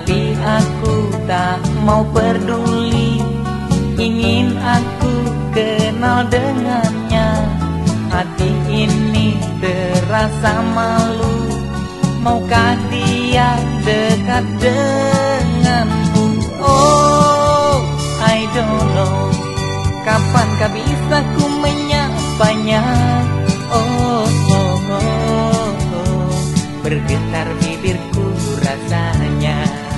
Tapi aku tak mau peduli, ingin aku kenal dengannya. Hati ini terasa malu, maukah dia dekat denganku? Oh, I don't know, kapankah bisa ku menyapanya? Oh, oh, oh, oh, bergetar bibirku rasanya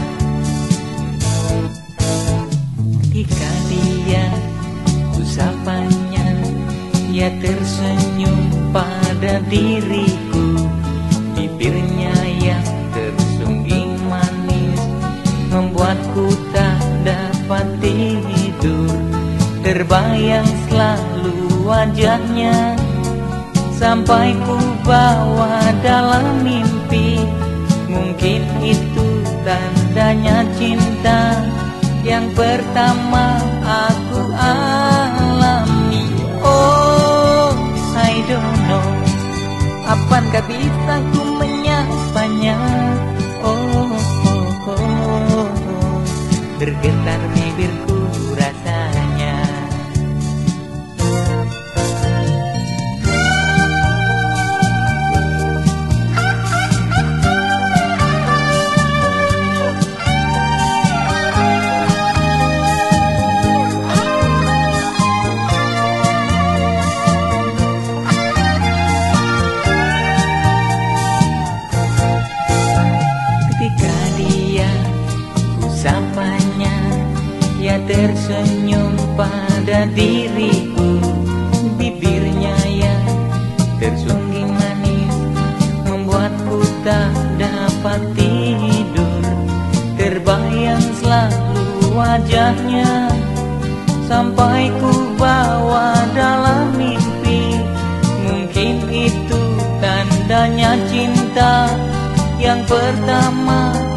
ketika dia usapanya. Dia tersenyum pada diriku, bibirnya yang tersungging manis membuatku tak dapat tidur. Terbayang selalu wajahnya sampai ku bawa dalam mimpi. Mungkin itu tandanya cinta yang pertama aku alami. Oh, I don't know, kapankah bisa ku menyapanya? Oh, oh, oh, oh, bergetar bibirku rasanya. Ketika dia kusapanya, dia tersenyum pada diriku, bibirnya yang tersungging manis membuatku tak dapat tidur. Terbayang selalu wajahnya sampai ku bawa dalam mimpi. Mungkin itu tandanya cinta yang pertama